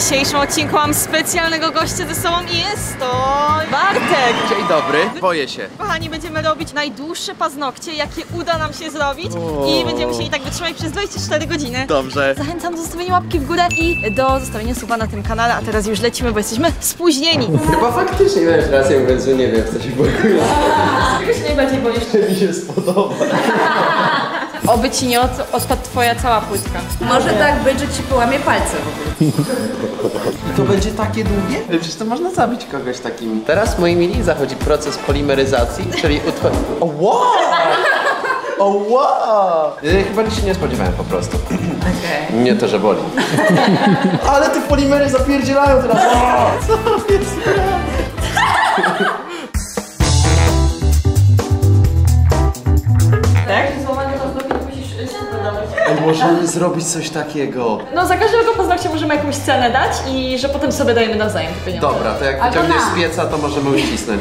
dzisiejszym odcinku mam specjalnego gościa ze sobą i jest to Bartek! Dzień dobry, boję się. Kochani, będziemy robić najdłuższe paznokcie, jakie uda nam się zrobić i będziemy musieli tak wytrzymać przez 24 godziny. Dobrze. Zachęcam do zostawienia łapki w górę i do zostawienia suba na tym kanale, a teraz już lecimy, bo jesteśmy spóźnieni. Chyba faktycznie miałeś rację, mówiąc, że nie wiem, co się blokuje. Czego się najbardziej boisz? Mi się spodoba. Oby ci nie odpadł twoja cała płytka. Może tak być, że ci połamie palce. I to będzie takie długie? Przecież to można zabić kogoś takim. Teraz, moi mili, zachodzi proces polimeryzacji, czyli O wow! O wow! Chyba nic się nie spodziewałem po prostu. Okej. Nie to, że boli. Ale te polimery zapierdzielają teraz. Co jest? Tak? Złamanie paznokcia musisz się dodawać. Ej, możemy zrobić coś takiego. No za każdego paznokcia możemy jakąś cenę dać i że potem sobie dajemy nawzajem te pieniądze. Dobra, to jak wyciągniesz z pieca, to możemy uścisnąć.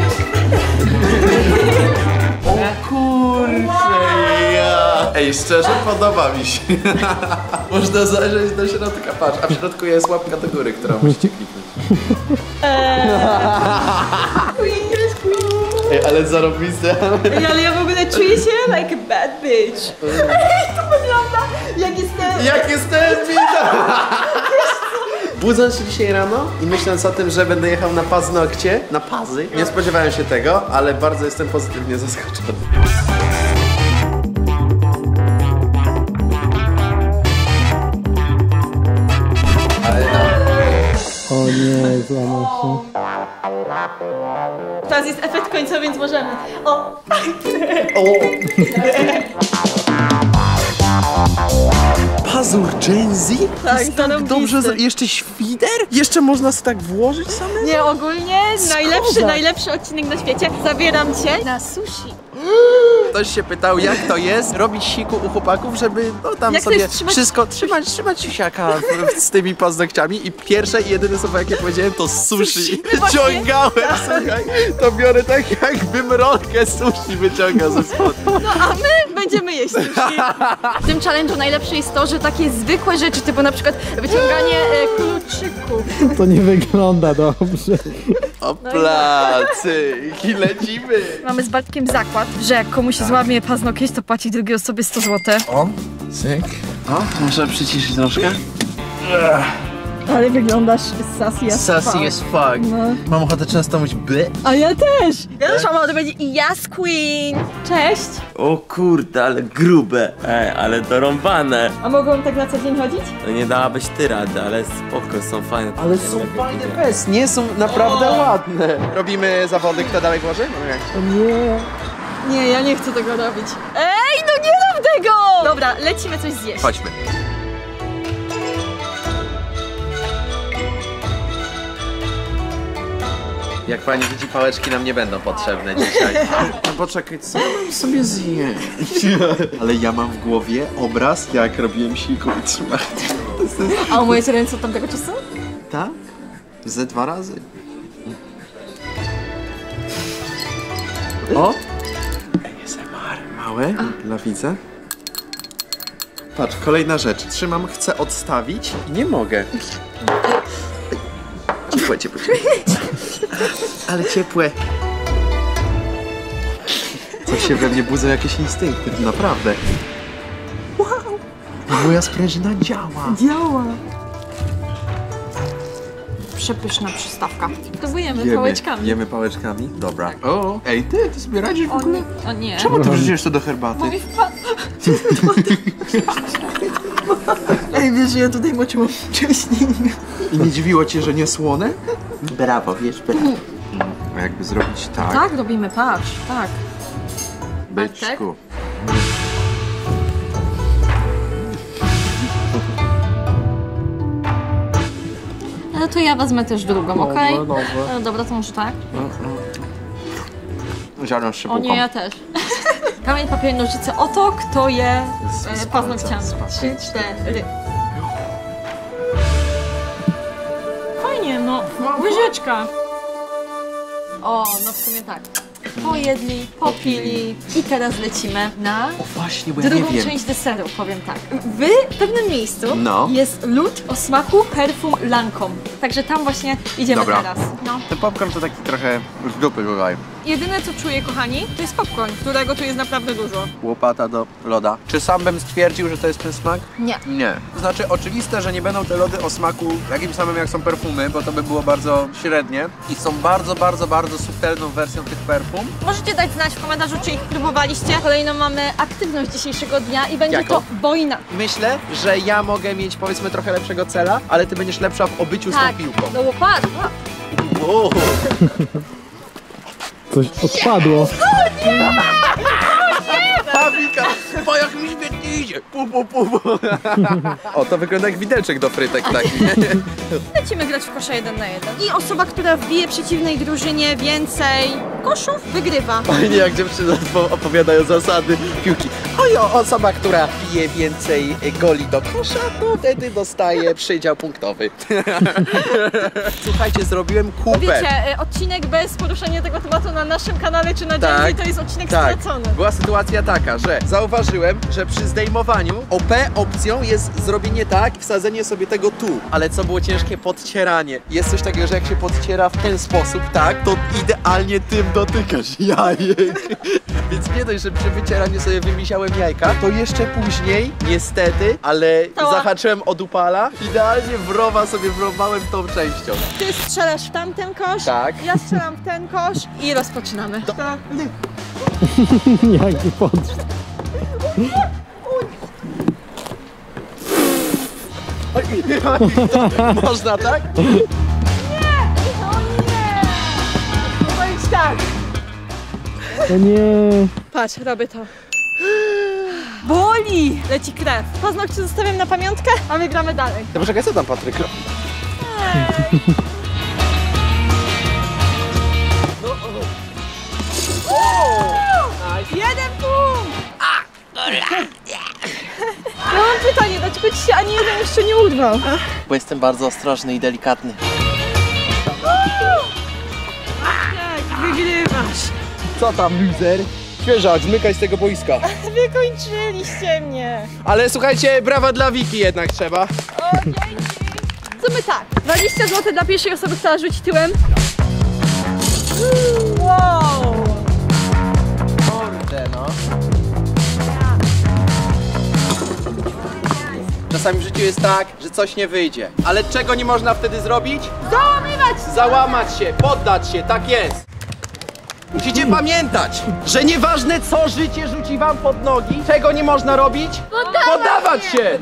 O kurczę, ja. Ej, szczerze podoba mi się. Można zajrzeć do środka, patrz, a w środku jest łapka do góry, którą musicie kliknąć. Ej, ale zarobiste. Ej, ale ja w ogóle czuję się like a bad bitch. Ej, to wygląda jak jestem... Jak jestem Budząc się dzisiaj rano i myśląc o tym, że będę jechał na paznokcie, na pazy, nie spodziewałem się tego, ale bardzo jestem pozytywnie zaskoczony. O nie, złamał się. Teraz jest efekt końcowy, więc możemy. O! Pazur Gen Z? Tak, Jest tak dobrze, jeszcze świder? Jeszcze można sobie tak włożyć same? Nie, ogólnie najlepszy odcinek na świecie. Zabieram cię na sushi. Ktoś się pytał, jak to jest robić siku u chłopaków, żeby no tam Jak to sobie jest trzymać- wszystko trzymać siaka z tymi paznokciami i pierwsze i jedyne słowo jakie powiedziałem to sushi. Właśnie. Wyciągałem, słuchaj, to biorę tak jakbym rolkę sushi wyciągał ze spodu. No a my będziemy jeść sushi. W tym challenge'u najlepsze jest to, że takie zwykłe rzeczy, typu na przykład wyciąganie kluczyków. To nie wygląda dobrze. O placyk i lecimy. Mamy z Bartkiem zakład, że jak komuś złamie paznokieć, to płaci drugiej osobie 100 zł. O, cyk. O, muszę przyciszyć troszkę. Ale wyglądasz sassy as Sassy fuck. as fuck. No. Mam ochotę często mówić by. A ja też! Ja też mam ochotę powiedzieć Yes Queen! Cześć! O kurde, ale grube. Ej, ale dorąbane. A mogą tak na co dzień chodzić? No nie dałabyś ty rady, ale spoko, są fajne. Ale są fajne bez, nie są naprawdę ładne. Robimy zawody, kto dalej włoży? O nie. Nie, ja nie chcę tego robić. Ej, no nie rób tego! Dobra, lecimy coś zjeść. Chodźmy. Jak pani widzi, pałeczki nam nie będą potrzebne dzisiaj. No poczekaj, co ja mam sobie zjeść? Ale ja mam w głowie obraz, jak robiłem siku i trzymałem. A umyjecie ręce od tamtego czasu? Tak? Ze 2 razy. O! ASMR. Małe dla widza. Patrz, kolejna rzecz. Trzymam, chcę odstawić i nie mogę. Ciepłe. Ale ciepłe. Coś się we mnie budzą, jakieś instynkty, naprawdę. Wow! Moja sprężyna działa. Działa. Przepyszna przystawka. Próbujemy pałeczkami. Jemy pałeczkami? Dobra. O, ej ty sobie radzisz w O ogóle? nie, o nie. Czemu ty wrzuciłeś to do herbaty? Mój wpadł. Ej, wiesz, że ja tutaj moczyłam wcześniej. I nie dziwiło cię, że nie słone? Brawo, wiesz, brawo. A jakby zrobić tak? Tak robimy, patrz, tak. Byczku. No to ja wezmę też drugą, okej? Dobra. Dobra, to może tak. Ziarno z O szybułką. nie, ja też. Kamień, papier, nożyce. Oto kto je Z paznokciami. palca. 3, 4. Fajnie, no. Łyżeczka. O, no w sumie tak. pojedli, popili i teraz lecimy na Właśnie, bo ja drugą nie wiem. część deseru, powiem tak. W pewnym miejscu No. jest lód o smaku perfum Lancome. Także tam właśnie idziemy Dobra. teraz. No. Ten popcorn to taki trochę z dupy tutaj. Jedyne co czuję, kochani, to jest popcorn, którego tu jest naprawdę dużo. Łopata do loda. Czy sam bym stwierdził, że to jest ten smak? Nie. Nie. To znaczy oczywiste, że nie będą te lody o smaku takim samym jak są perfumy, bo to by było bardzo średnie. I są bardzo subtelną wersją tych perfum. Możecie dać znać w komentarzu, czy ich próbowaliście. Kolejną mamy aktywność dzisiejszego dnia i będzie Jaką? to wojna. Myślę, że ja mogę mieć powiedzmy trochę lepszego cela, ale ty będziesz lepsza w obyciu z tą piłką. no bo patrz. O! Coś odpadło. Pawika, bo jak mi świetnie idzie. Pu. O, to wygląda jak widelczek do frytek taki. Lecimy grać w kosza 1 na 1. I osoba, która wbije przeciwnej drużynie więcej koszów, wygrywa. Fajnie jak dziewczyny opowiadają zasady piłki. Ojo, osoba, która bije więcej goli do kosza, to wtedy dostaje przydział punktowy. Słuchajcie, zrobiłem kupę. Wiecie, odcinek bez poruszania tego tematu na naszym kanale czy na Gen Z to jest odcinek stracony. Była sytuacja taka, że zauważyłem, że przy zdejmowaniu OP opcją jest zrobienie tak, wsadzenie sobie tego tu. Ale co było ciężkie? Podcieranie. Jest coś takiego, że jak się podciera w ten sposób, tak, to idealnie tym dotykasz jajek. Więc nie dość, że przy wycieraniu sobie wymisiałem jajka, to jeszcze później, niestety, ale zahaczyłem o dupala, idealnie w rowa sobie wrobałem tą częścią. Ty strzelasz w tamten kosz, Tak. ja strzelam w ten kosz i rozpoczynamy. Jaki podrzut. Można tak? O nie! Powiedz tak. O nie. Patrz, robię to. Boli! Leci krew. Paznokcie zostawiam na pamiątkę, a my gramy dalej. To poczekaj, co tam Patryk? Jeden punkt! Ja mam pytanie, dlaczego ci się ani jeden jeszcze nie urwał? Bo jestem bardzo ostrożny i delikatny. Tak, wygrywasz. Co tam, loser? Świeżak, zmykaj z tego boiska. Wykończyliście mnie. Ale słuchajcie, brawa dla Wiki jednak trzeba. O, dzięki. Zróbmy tak. 20 zł dla pierwszej osoby, która rzuci tyłem. Wow! Kurde, no. Czasami w życiu jest tak, że coś nie wyjdzie. Ale czego nie można wtedy zrobić? Załamywać! Załamać się, poddać się, tak jest. Musicie pamiętać, że nieważne co życie rzuci wam pod nogi, czego nie można robić? Poddawać się!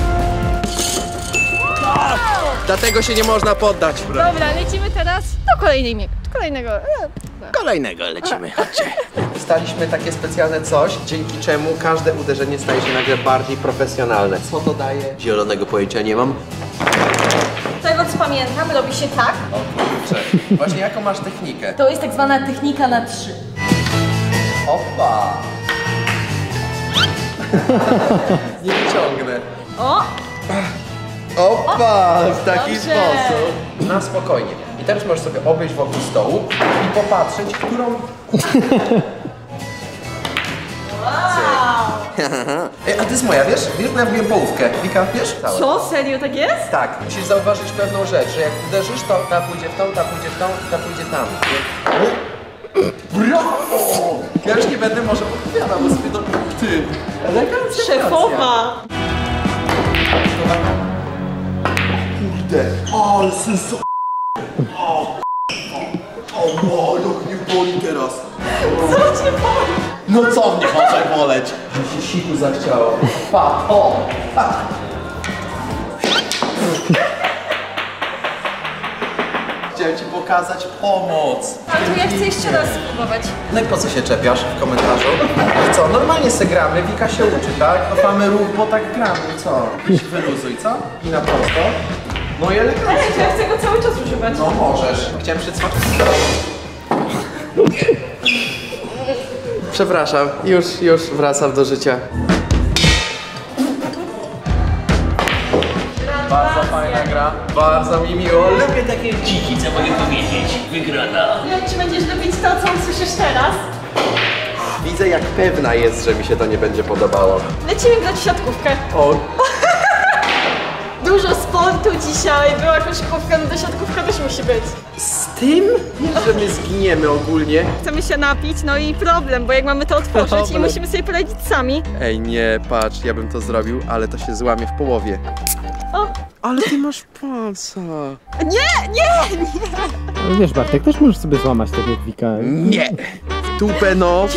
Dlatego się nie można poddać. Dobra, lecimy teraz do kolejnego. Lecimy, chodźcie. Dostaliśmy takie specjalne coś, dzięki czemu każde uderzenie staje się nagle bardziej profesjonalne. Co to daje? Zielonego pojęcia nie mam. Z tego co pamiętam, robi się tak. O kurczę. Właśnie jaką masz technikę? To jest tak zwana technika na 3. Opa! Nie wyciągnę. O! Opa! W taki Dobrze. sposób. Na spokojnie. I teraz możesz sobie obejść wokół stołu i popatrzeć, którą... Ej, a to jest moja, wiesz? Wiesz, bo ja wbiłem połówkę. Wika, wiesz? Całe. Co? Serio tak jest? Tak, musisz zauważyć pewną rzecz, że jak uderzysz, to ta pójdzie w tą, ta pójdzie w tą i ta pójdzie tam. Brawo! Ja już nie będę może podpowiadał, bo sobie to... Ty! Elegancja. Szefowa! Kurde, ale sensu... O, jak mnie boli teraz. Co cię boli? No co mnie może boleć? Mi się siku zachciało. Pa, o! Pa. Chciałem ci pokazać pomoc. A tu ja chcę jeszcze raz spróbować. No i po co się czepiasz w komentarzu? I co, normalnie se gramy, Wika się uczy, tak? No mamy ruch, bo tak gramy, co? Wyluzuj, co? I na prosto. No i elegancko. Ale ja chcę go cały czas używać. No możesz. Chciałem przycwać. Przepraszam, już wracam do życia. Bardzo fajna fajna gra. Bardzo mi miło. Lubię takie dziki, co mogę powiedzieć. Wygrana. Nie wiem, czy będziesz lubić to, co usłyszysz teraz. Widzę, jak pewna jest, że mi się to nie będzie podobało. Lecimy grać w siatkówkę. O, Dużo sportu dzisiaj, była koszykówka, no to siatkówka też musi być. z tym, że my zginiemy ogólnie. Chcemy się napić, no i problem, bo jak mamy to otworzyć i Problem. musimy sobie poradzić sami. Ej, nie, patrz, ja bym to zrobił, ale to się złamie w połowie. O, Ale ty masz palca. nie! Ale wiesz, Bartek, też możesz sobie złamać tak jak Wika. Nie! W dupę no.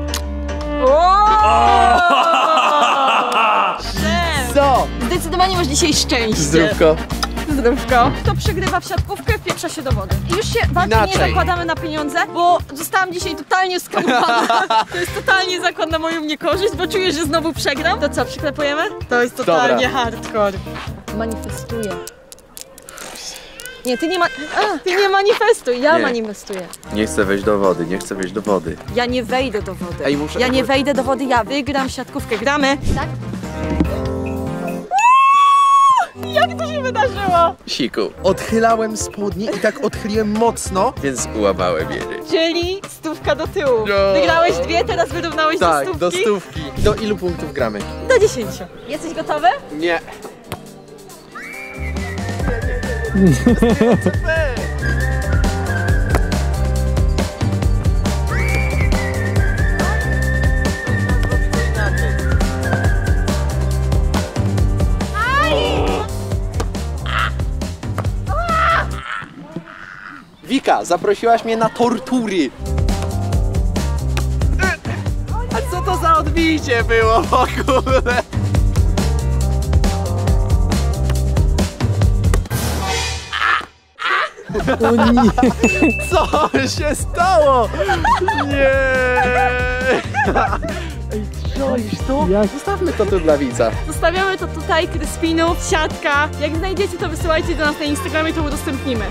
Co? Zdecydowanie masz dzisiaj szczęście. Zdrówko. Zdrówko. Kto przegrywa w siatkówkę, wpieprza się do wody. I już się walki nie Inaczej. zakładamy na pieniądze, bo zostałam dzisiaj totalnie skrępowana. To jest totalnie zakład na moją niekorzyść, bo czuję, że znowu przegram. To co, przyklepujemy? To jest totalnie hardcore. Manifestuję. Nie, ty nie manifestuj, ja manifestuję. Nie chcę wejść do wody, nie chcę wejść do wody. Ja nie wejdę do wody. Ej, muszę- Ja nie wejdę do wody, ja wygram siatkówkę. Gramy? Tak? Jak to się wydarzyło? Siku, odchylałem spodnie i tak odchyliłem mocno, więc ułamałem je. Czyli stówka do tyłu. No. Wygrałeś dwie, teraz wyrównałeś Tak, do do stówki. stówki. Do ilu punktów gramy? Do 10. Jesteś gotowy? Nie. Wika, zaprosiłaś mnie na tortury. A co to za odbicie było w ogóle? O nie! Co się stało? Nie! Ej, czaisz to? Jak? Zostawmy to tu dla widza. Zostawiamy to tutaj, Kryspinów, siatka. Jak znajdziecie, to wysyłajcie do nas na Instagramie, to udostępnimy.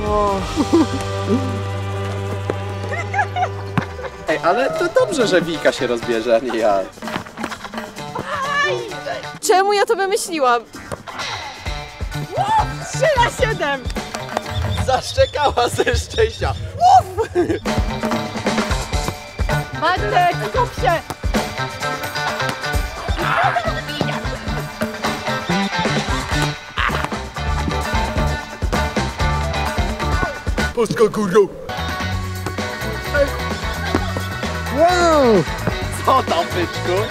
Ej, ale to dobrze, że Wika się rozbierze, a nie ja. Czemu ja to wymyśliłam? 3/7! Zaszczekała ze szczęścia. Bartek, skup się! Polska górą. Wow! Co tam, byczku?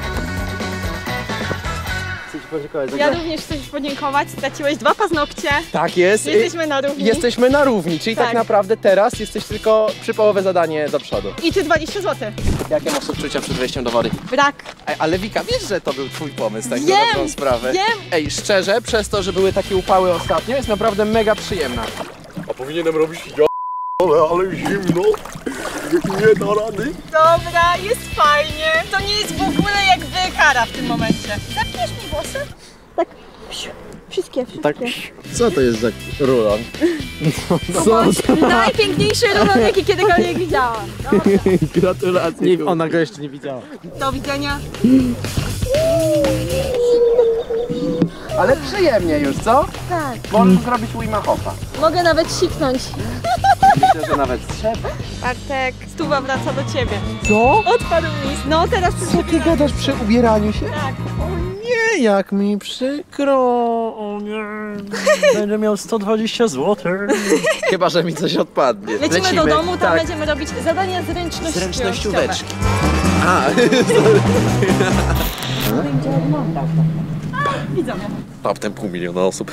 Ja również chcę Ci podziękować. Straciłeś 2 paznokcie. Tak jest. Jesteśmy na równi. Jesteśmy na równi, czyli tak Tak. naprawdę teraz jesteś tylko przy połowę zadanie do przodu. I Ty 20 zł. Jakie masz odczucia przed wejściem do wody? Brak. Ej, ale Wika, wiesz, że to był twój pomysł, tak na Wiem, dobrą sprawę. wiem. Ej, szczerze, przez to, że były takie upały ostatnio, jest naprawdę mega przyjemna. A powinienem robić ale zimno. Nie da rady. Dobra, jest fajnie. To nie jest w ogóle jakby kara w tym momencie. Zapniesz mi włosy? Tak. Wszystkie. Tak, co to jest za rulon? Co? Najpiękniejszy rulon, jaki kiedykolwiek widziałam. Gratulacje. Ona go jeszcze nie widziała. Do widzenia. Ale przyjemnie już, co? Tak. Możesz zrobić Wima Hofa. Mogę nawet siknąć. Myślę, że nawet trzeba. Bartek, stuwa wraca do ciebie. Co? Odpadł mi. No teraz Co ty gadasz przy ubieraniu się? Tak. Nie, jak mi przykro, o nie, będę miał 120 zł. Chyba, że mi coś odpadnie. Lecimy do domu, tam tak. będziemy robić zadania zręcznościowe. Zręcznościóweczki. A, Widzowie. raptem 500 000 osób.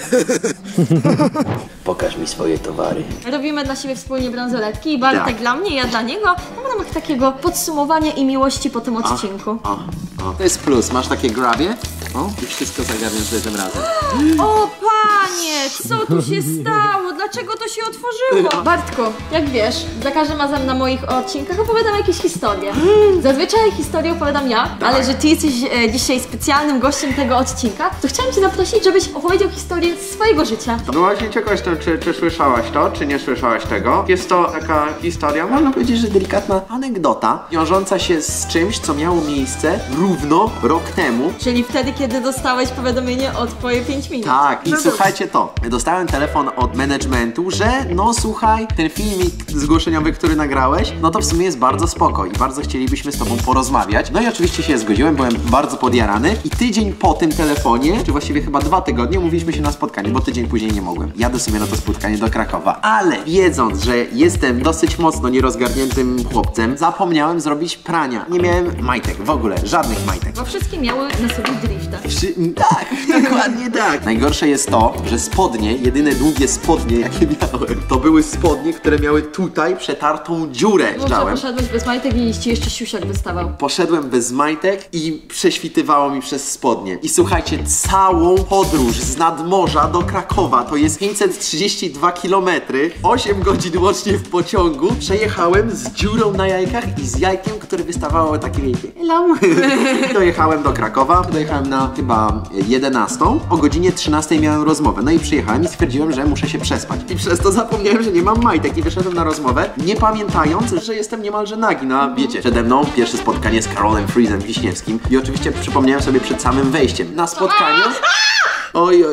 Pokaż mi swoje towary. Robimy dla siebie wspólnie bransoletki. Bartek Tak. dla mnie, ja dla niego. W ramach takiego podsumowania i miłości po tym odcinku. To jest plus, masz takie grabie? O, i wszystko zagarniesz tym razem. O panie, co tu się stało? dlaczego to się otworzyło? Bartku, jak wiesz, za każdym razem na moich odcinkach opowiadam jakieś historie. Zazwyczaj historię opowiadam ja, ale że ty jesteś dzisiaj specjalnym gościem tego odcinka, to chciałam cię zaprosić, żebyś opowiedział historię z swojego życia. No właśnie ciekaw jestem, czy słyszałaś to, czy nie słyszałaś tego. Jest to taka historia, można powiedzieć, że delikatna anegdota, wiążąca się z czymś, co miało miejsce równo rok temu. Czyli wtedy, kiedy dostałeś powiadomienie o twoje 5 minut. Tak, i słuchajcie to. Dostałem telefon od managementu, że no słuchaj, ten filmik zgłoszeniowy, który nagrałeś, no to w sumie jest bardzo spoko i bardzo chcielibyśmy z tobą porozmawiać. No i oczywiście się zgodziłem, byłem bardzo podjarany i tydzień po tym telefonie, czy właściwie chyba 2 tygodnie, umówiliśmy się na spotkanie, bo tydzień później nie mogłem. Jadę sobie na to spotkanie do Krakowa, ale wiedząc, że jestem dosyć mocno nierozgarniętym chłopcem, zapomniałem zrobić prania. Nie miałem majtek, w ogóle, żadnych majtek. Bo wszystkie miały na sobie drifta. Tak, dokładnie tak. Najgorsze jest to, że spodnie, jedyne długie spodnie, jakie miałem, to były spodnie, które miały tutaj przetartą dziurę. Może poszedłeś bez majtek i ci jeszcze siusiak wystawał. Poszedłem bez majtek i prześwitywało mi przez spodnie. I słuchajcie, całą podróż z nadmorza do Krakowa, to jest 532 km, 8 godzin łącznie w pociągu, przejechałem z dziurą na jajkach i z jajkiem, które wystawało takie wielkie. Dojechałem do Krakowa, dojechałem na chyba 11. O godzinie 13 miałem rozmowę. No i przyjechałem i stwierdziłem, że muszę się przespać. I przez to zapomniałem, że nie mam majtek i wyszedłem na rozmowę, nie pamiętając, że jestem niemalże nagi. No wiecie, przede mną pierwsze spotkanie z Karolem Freezem Wiśniewskim i oczywiście przypomniałem sobie przed samym wejściem na spotkaniu. Oj,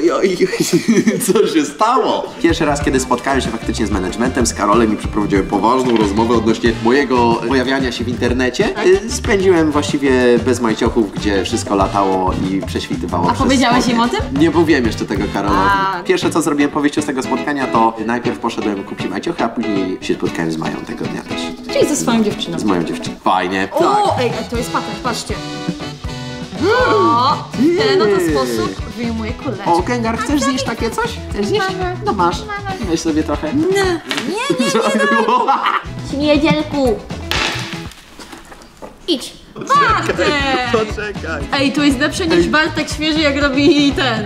co się stało? Pierwszy raz, kiedy spotkałem się faktycznie z managementem, z Karolem i przeprowadziłem poważną rozmowę odnośnie mojego pojawiania się w internecie. Spędziłem właściwie bez majciochów, gdzie wszystko latało i prześwitywało. A powiedziałeś im o tym? Nie mówiłem jeszcze tego Karolowi. Pierwsze, co zrobiłem po wyjściu z tego spotkania, to najpierw poszedłem kupić majciochy, a później się spotkałem z Mają tego dnia też. Czyli ze swoją dziewczyną. Z moją dziewczyną. Fajnie. O, ej, to jest patent, patrzcie. O, w ten oto sposób wyjmuję kuleczkę. O, Gengar, chcesz zjeść takie coś? Chcesz zjeść? No masz. Weź sobie trochę. Nie. Śmiedzielku. Idź. Bartek! Poczekaj. Ej, to jest lepsze niż Bartek świeży, jak robi ten.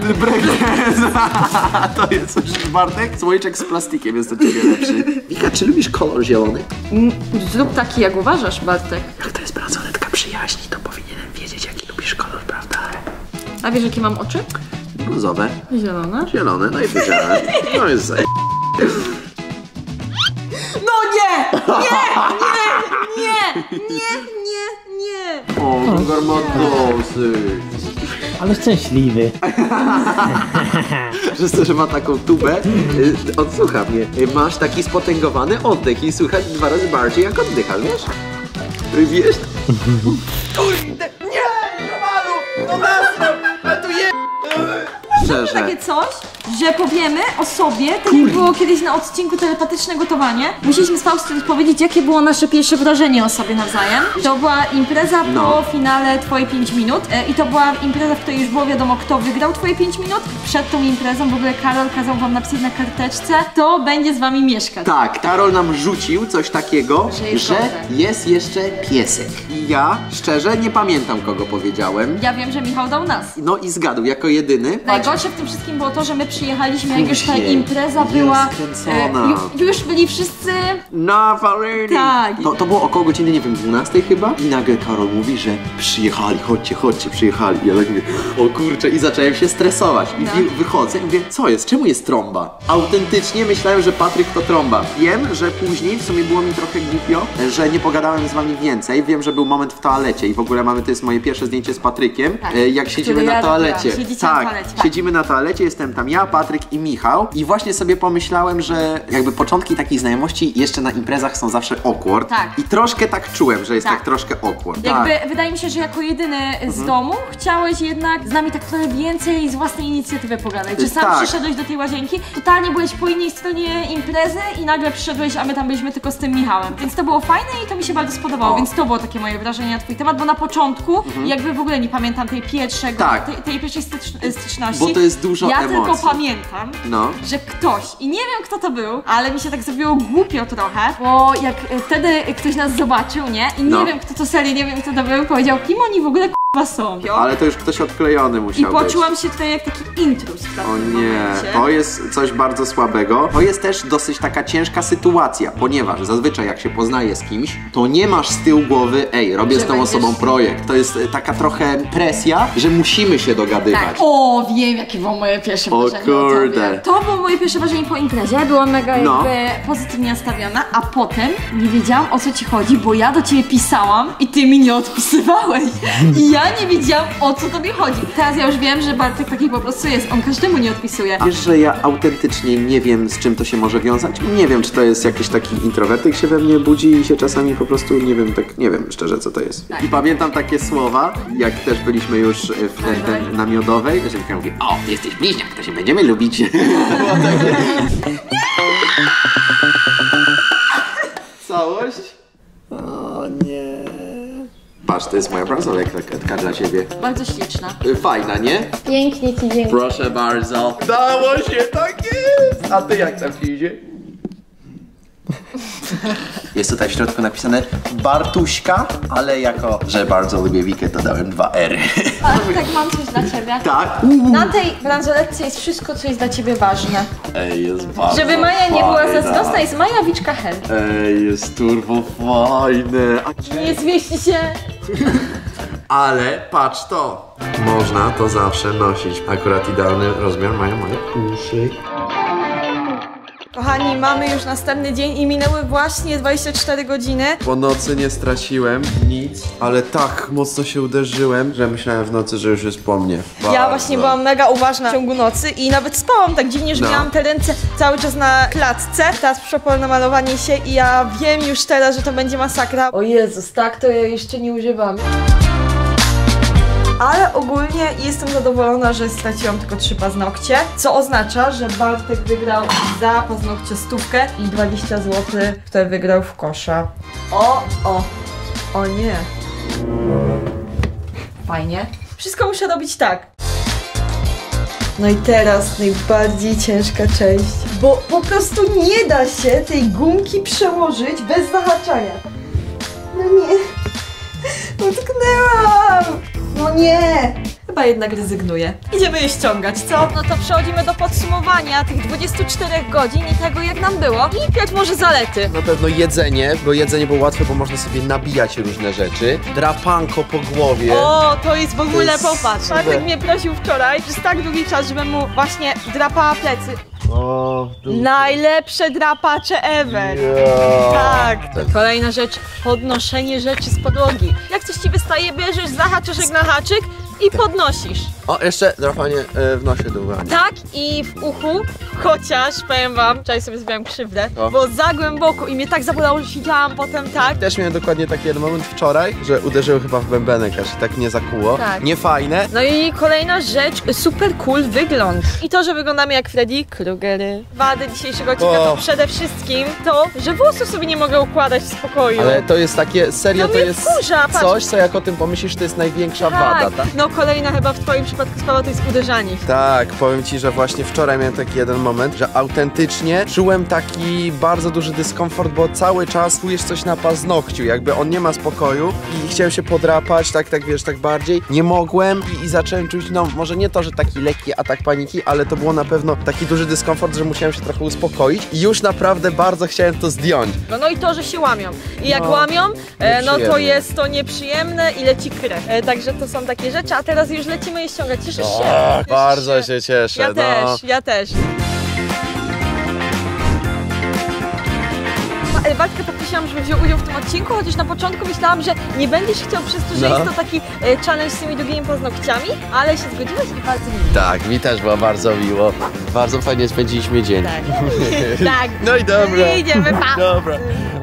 To jest coś, Bartek? Słoiczek z plastikiem jest do ciebie lepszy. Wika, czy lubisz kolor zielony? Zrób taki, jak uważasz, Bartek. Jak to jest bransoletka przyjaźni, to powinienem wiedzieć, jaki lubisz kolor, prawda? A wiesz, jakie mam oczy? Brązowe. Zielone. Zielone, no i wiedziałem. No jest No nie! Nie! O, Gengar ma dosyć. Ale szczęśliwy. Przez to, że ma taką tubę, odsłucha mnie. Masz taki spotęgowany oddech i słychać 2 razy bardziej, jak oddychasz, wiesz? Wiesz? Kurde, nie! Romalu! No nasrał! A tu je... Szczerze. Takie coś, że powiemy o sobie, tak jak było kiedyś na odcinku telepatyczne gotowanie. Musieliśmy z Faustem powiedzieć, jakie było nasze pierwsze wrażenie o sobie nawzajem. To była impreza po finale Twoje 5 minut i to była impreza, w której już było wiadomo, kto wygrał Twoje 5 minut. Przed tą imprezą w ogóle Karol kazał wam napisać na karteczce, kto będzie z wami mieszkać. Tak, Karol nam rzucił coś takiego, że kotek. jest jeszcze piesek. I ja, szczerze, nie pamiętam, kogo powiedziałem. Ja wiem, że Michał dał nas. No i zgadł, jako jedyny. Najgorsze w tym wszystkim było to, że my przyjechaliśmy, jak już ta Później. impreza była. Skręcona. Już byli wszyscy. Na Farini! Tak. To było około godziny, nie wiem, 12 chyba. I nagle Karol mówi, że przyjechali, chodźcie, przyjechali. I ja tak mówię, o kurczę, i zacząłem się stresować. I wychodzę i mówię, co jest, czemu jest trąba? Autentycznie myślałem, że Patryk to trąba. Wiem, że później w sumie było mi trochę głupio, że nie pogadałem z wami więcej. Wiem, że był moment w toalecie i w ogóle to jest moje pierwsze zdjęcie z Patrykiem, Tak. jak siedzimy Które na ja toalecie. robiłam. Siedzicie na Tak, toalecie, tak. siedzimy na toalecie, jestem tam ja, Patryk i Michał. I właśnie sobie pomyślałem, że jakby początki takich znajomości jeszcze na imprezach są zawsze awkward. Tak. I troszkę tak czułem, że jest Tak. tak troszkę awkward. Jakby wydaje mi się, że jako jedyny z domu chciałeś jednak z nami tak trochę więcej z własnej inicjatywy pogadać. Że sam Tak. przyszedłeś do tej łazienki, totalnie byłeś po innej stronie imprezy i nagle przyszedłeś, a my tam byliśmy tylko z tym Michałem. Więc to było fajne i to mi się bardzo spodobało, O. więc to było takie moje wrażenie na twój temat, bo na początku jakby w ogóle nie pamiętam tej pierwszego, Tak. tej pierwszej styczności. Bo to jest dużo Ja emocji. tylko pamiętam, No. że ktoś, i nie wiem kto to był, ale mi się tak zrobiło głupio trochę, bo jak wtedy ktoś nas zobaczył, nie? I nie No. wiem kto to serio, nie wiem kto to był, powiedział, kim oni w ogóle są. Ale to już ktoś odklejony I musiał być. poczułam się tutaj jak taki intruz w takim O nie, momencie. to jest coś bardzo słabego. To jest też dosyć taka ciężka sytuacja, ponieważ zazwyczaj jak się poznaje z kimś, to nie masz z tyłu głowy, ej, robię z tą osobą projekt. To jest taka trochę presja, że musimy się dogadywać. Tak. O, wiem, jakie było moje pierwsze O wrażenie. kurde. To było moje pierwsze wrażenie po imprezie. Byłam mega No. jakby pozytywnie nastawiona, a potem nie wiedziałam, o co ci chodzi, bo ja do ciebie pisałam i ty mi nie odpisywałeś. I ja nie wiedziałam, o co tobie chodzi. Teraz ja już wiem, że Bartek taki po prostu jest. On każdemu nie odpisuje. Wiesz, że ja autentycznie nie wiem, z czym to się może wiązać? Nie wiem, czy to jest jakiś taki introwertyk się we mnie budzi i się czasami po prostu, nie wiem, tak, nie wiem szczerze, co to jest. Tak. I pamiętam takie słowa, jak też byliśmy już w na Miodowej, że Mika mówi, o, jesteś bliźniak, to się będziemy lubić. To było takie... Całość? O nie. Patrz, to jest moja bransoletka dla ciebie. Bardzo śliczna. Fajna, nie? Pięknie ci dziękuję. Proszę bardzo. Dało się, tak jest! A ty jak tam ci idzie? Jest tutaj w środku napisane Bartuśka, ale jako, że bardzo lubię Wikę, to dałem 2 R. Tak, mam coś dla ciebie. Tak? Na tej bransoletce jest wszystko, co jest dla ciebie ważne. Ej, jest bardzo Żeby Maja nie była fajna. zazdrosna, jest Maja Wiczka Hen. Ej, jest turbo fajne. Nie zmieści się. Ale patrz to. Można to zawsze nosić. Akurat idealny rozmiar mają moje uszy. Kochani, mamy już następny dzień i minęły właśnie 24 godziny. Po nocy nie straciłem nic, ale tak mocno się uderzyłem, że myślałem w nocy, że już jest po mnie. Ja Bardzo. właśnie byłam mega uważna w ciągu nocy i nawet spałam tak dziwnie, że No. miałam te ręce cały czas na klatce. Teraz przyszło na malowanie się i ja wiem już teraz, że to będzie masakra. O Jezus, tak to ja jeszcze nie używam. Ale ogólnie jestem zadowolona, że straciłam tylko 3 paznokcie, co oznacza, że Bartek wygrał za paznokcie 100 i 20 zł, które wygrał w kosza. O nie. Fajnie. Wszystko muszę robić tak. No i teraz najbardziej ciężka część, bo po prostu nie da się tej gumki przełożyć bez zahaczania. No nie. Utknęłam! No nie! Chyba jednak rezygnuję. Idziemy je ściągać, co? No to przechodzimy do podsumowania tych 24 godzin i tego, jak nam było. I Piotr może zalety. Na pewno jedzenie, bo jedzenie było łatwe, bo można sobie nabijać różne rzeczy. Drapanko po głowie. O, to jest w ogóle, jest popatrz. super. Bartek mnie prosił wczoraj przez tak długi czas, żebym mu właśnie drapała plecy. O, Najlepsze drapacze ever. Tak. Kolejna rzecz, podnoszenie rzeczy z podłogi. Jak coś ci wystaje, bierzesz za haczyszek na haczyk i podnosisz. O, jeszcze drapanie w nosie długo. Tak i w uchu, chociaż powiem wam, wczoraj sobie zrobiłam krzywdę, O. bo za głęboko i mnie tak zabolało, że siedziałam potem tak. Też miałem dokładnie taki jeden moment wczoraj, że uderzyłem chyba w bębenek, aż tak nie zakuło. Tak. Nie fajne. No i kolejna rzecz, super cool wygląd. I to, że wyglądamy jak Freddy Krueger. Wady dzisiejszego odcinka to przede wszystkim to, że włosów sobie nie mogę układać w spokoju. Ale to jest takie, serio No to mnie jest wkurza, patrz. coś, co jak o tym pomyślisz, to jest największa wada, tak? No kolejna chyba w twoim przypadku sprawa to jest uderzanie. Tak, powiem ci, że właśnie wczoraj miałem taki jeden moment, że autentycznie czułem taki bardzo duży dyskomfort, bo cały czas czujesz coś na paznokciu, jakby on nie ma spokoju i chciałem się podrapać, tak wiesz, tak bardziej. Nie mogłem i zacząłem czuć, no może nie to, że taki lekki atak paniki, ale to było na pewno taki duży dyskomfort, że musiałem się trochę uspokoić i już naprawdę bardzo chciałem to zdjąć. No i to, że się łamią. I jak łamią, no to nieprzyjemne. jest to nieprzyjemne i leci krew. Także to są takie rzeczy, a teraz już lecimy je ściągać. Cieszysz się? Cieszysz Bardzo się cieszę, Ja no. też, ja też. Bartka poprosiłam, żeby wziął udział w tym odcinku, chociaż na początku myślałam, że nie będziesz chciał przez to, że No. jest to taki challenge z tymi długimi paznokciami, ale się zgodziłeś i bardzo mi miło. Tak, mi też było bardzo miło. Bardzo fajnie spędziliśmy dzień. Tak. Tak. No i dobra. Idziemy, pa! Dobra.